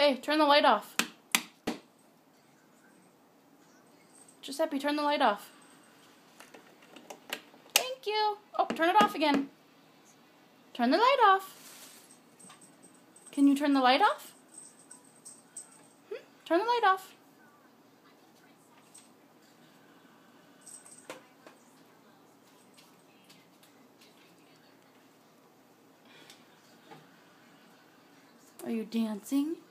Hey, turn the light off. Giuseppe, turn the light off. Thank you. Oh, turn it off again. Turn the light off. Can you turn the light off? Turn the light off. Are you dancing?